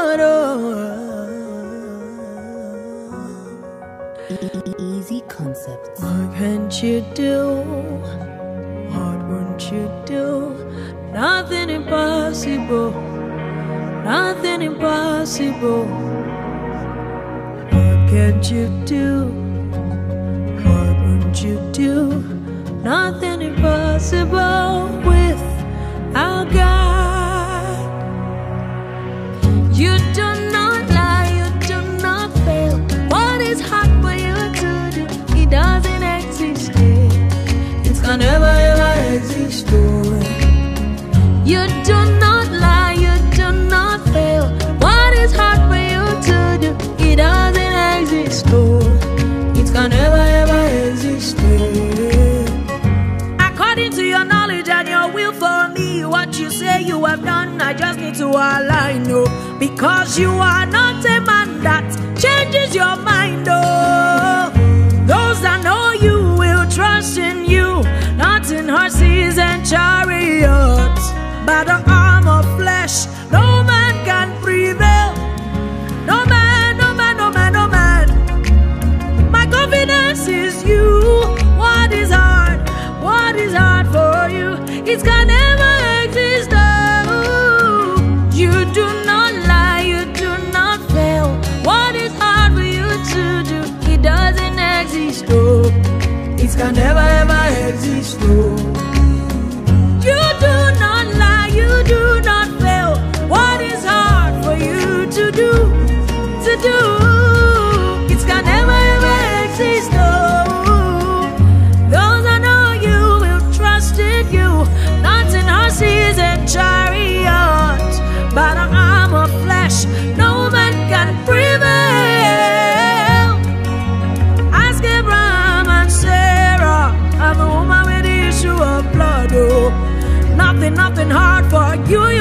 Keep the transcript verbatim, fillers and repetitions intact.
Lord. Oh. Easy Concepts. What can't you do? What won't you do? Nothing impossible. Nothing impossible. What can't you do? What won't you do? Nothing impossible with our God. You do not lie, you do not fail. What is hard for you to do? It doesn't exist. It can never ever exist. You do not lie, you do not fail. What is hard for you to do? It doesn't exist. It can never ever exist. According to your knowledge and your will for me, what you say you have done, I just need to align, no. Because you are not a man that changes your mind, oh. Those that know you will trust in you, not in horses and chariots. By the arm of flesh, no man can prevail. No man, no man, no man, no man. My confidence is you. What is hard? What is hard for you? It can never exist. Oh, you do not lie, you do not fail. What is hard for you to do? It doesn't exist. Oh, it can never ever exist. Oh, you do not lie, you do not fail. What is hard for you to do? To do? It can never ever exist. Oh, those I know you will trust in you, not in horses and chariots. By the arm of flesh, no man can prevail. Ask Abraham and Sarah, I'm a woman with the issue of blood. Oh, nothing, nothing hard for you.